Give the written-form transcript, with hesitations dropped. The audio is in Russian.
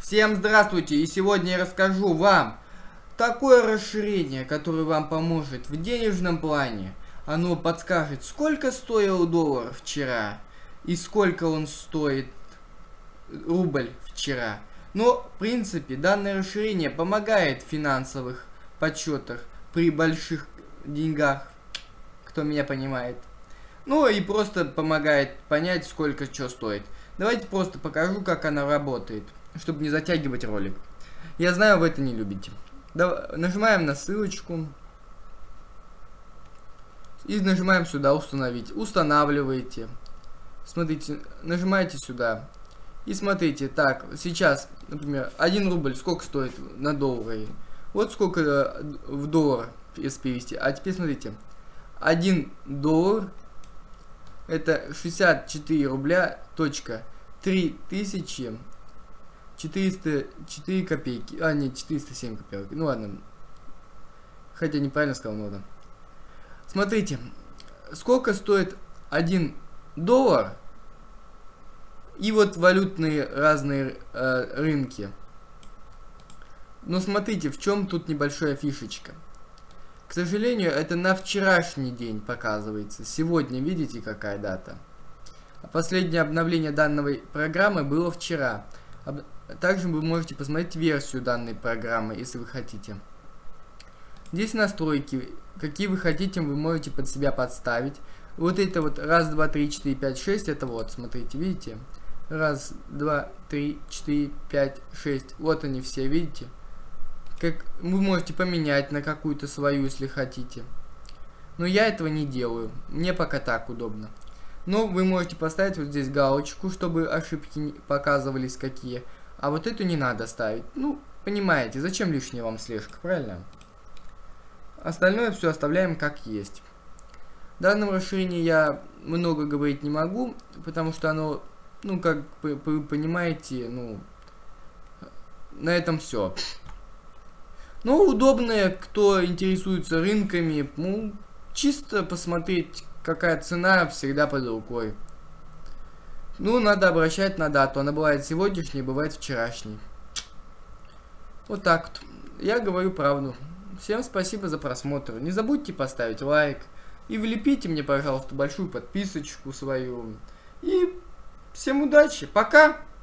Всем здравствуйте, и сегодня я расскажу вам такое расширение, которое вам поможет в денежном плане. Оно подскажет, сколько стоил доллар вчера и сколько он стоит рубль вчера. Но, в принципе, данное расширение помогает в финансовых подсчетах при больших деньгах, кто меня понимает. Ну и просто помогает понять, сколько что стоит. Давайте просто покажу, как она работает, чтобы не затягивать ролик. Я знаю, вы это не любите. Нажимаем на ссылочку. И нажимаем сюда «Установить». Устанавливаете. Смотрите, нажимаете сюда. И смотрите, так, сейчас, например, 1 рубль сколько стоит на доллары? Вот сколько в доллар, если перевести. А теперь смотрите, 1 доллар это 64 рубля, точка, 3404 копейки. А, нет, 407 копеек. Ну ладно. Хотя неправильно сказал, но ладно. Смотрите, сколько стоит 1 доллар и вот валютные разные рынки. Но смотрите, в чем тут небольшая фишечка. К сожалению, это на вчерашний день показывается. Сегодня, видите, какая дата? А последнее обновление данной программы было вчера. Также вы можете посмотреть версию данной программы, если вы хотите. Здесь настройки. Какие вы хотите, вы можете под себя подставить. Вот это вот 1, 2, 3, 4, 5, 6. Это вот, смотрите, видите? 1, 2, 3, 4, 5, 6. Вот они все, видите? Как вы можете поменять на какую-то свою, если хотите. Но я этого не делаю. Мне пока так удобно. Но вы можете поставить вот здесь галочку, чтобы ошибки показывались какие. А вот эту не надо ставить. Ну, понимаете, зачем лишняя вам слежка, правильно? Остальное все оставляем как есть. В данном расширении я много говорить не могу, потому что оно, ну, как вы понимаете, ну, на этом все. Но удобное, кто интересуется рынками, ну, чисто посмотреть, какая цена, всегда под рукой. Ну, надо обращать на дату, она бывает сегодняшней, бывает вчерашней. Вот так вот. Я говорю правду. Всем спасибо за просмотр. Не забудьте поставить лайк. И влепите мне, пожалуйста, большую подписочку свою. И всем удачи. Пока!